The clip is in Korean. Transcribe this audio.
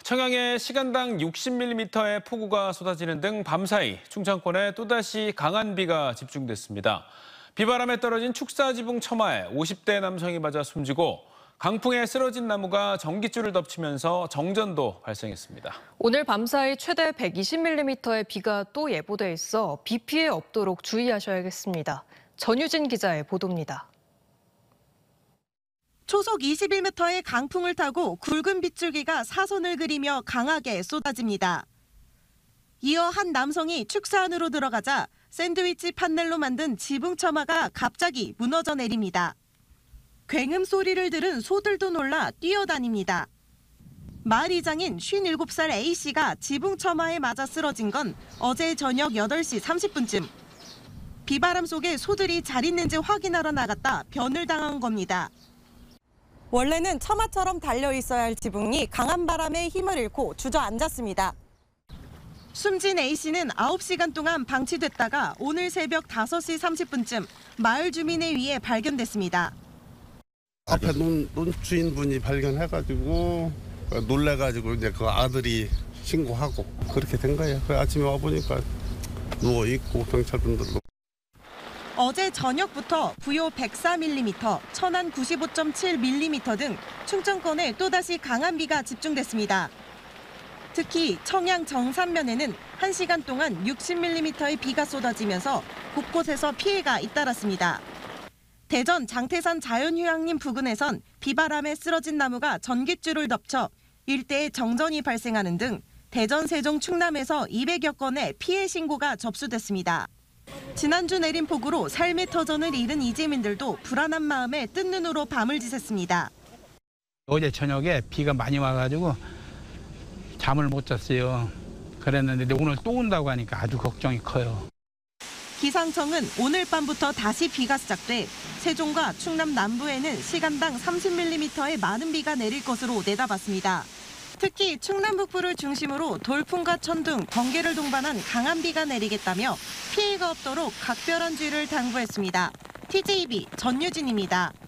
청양에 시간당 60mm의 폭우가 쏟아지는 등 밤사이 충청권에 또다시 강한 비가 집중됐습니다. 비바람에 떨어진 축사지붕 처마에 50대 남성이 맞아 숨지고 강풍에 쓰러진 나무가 전깃줄을 덮치면서 정전도 발생했습니다. 오늘 밤사이 최대 120mm의 비가 또 예보돼 있어 비 피해 없도록 주의하셔야겠습니다. 전유진 기자의 보도입니다. 초속 21m의 강풍을 타고 굵은 빗줄기가 사선을 그리며 강하게 쏟아집니다. 이어 한 남성이 축사 안으로 들어가자 샌드위치 판넬로 만든 지붕 처마가 갑자기 무너져 내립니다. 굉음 소리를 들은 소들도 놀라 뛰어다닙니다. 마을 이장인 57살 A씨가 지붕 처마에 맞아 쓰러진 건 어제 저녁 8시 30분쯤. 비바람 속에 소들이 잘 있는지 확인하러 나갔다 변을 당한 겁니다. 원래는 처마처럼 달려 있어야 할 지붕이 강한 바람에 힘을 잃고 주저앉았습니다. 숨진 A씨는 9시간 동안 방치됐다가 오늘 새벽 5시 30분쯤 마을 주민에 의해 발견됐습니다. 앞에 논 주인분이 발견해가지고 놀래가지고 이제 그 아들이 신고하고 그렇게 된 거예요. 그 아침에 와보니까 누워있고 경찰분들도. 어제 저녁부터 부요 104mm, 천안 95.7mm 등 충청권에 또다시 강한 비가 집중됐습니다. 특히 청양 정산면에는 1시간 동안 60mm의 비가 쏟아지면서 곳곳에서 피해가 잇따랐습니다. 대전 장태산 자연휴양림 부근에선 비바람에 쓰러진 나무가 전깃줄을 덮쳐 일대에 정전이 발생하는 등 대전, 세종, 충남에서 200여 건의 피해 신고가 접수됐습니다. 지난주 내린 폭우로 삶의 터전을 잃은 이재민들도 불안한 마음에 뜬 눈으로 밤을 지샜습니다. 어제 저녁에 비가 많이 와가지고 잠을 못 잤어요. 그랬는데 오늘 또 온다고 하니까 아주 걱정이 커요. 기상청은 오늘 밤부터 다시 비가 시작돼 세종과 충남 남부에는 시간당 30mm의 많은 비가 내릴 것으로 내다봤습니다. 특히 충남 북부를 중심으로 돌풍과 천둥, 번개를 동반한 강한 비가 내리겠다며 피해가 없도록 각별한 주의를 당부했습니다. TJB 전유진입니다.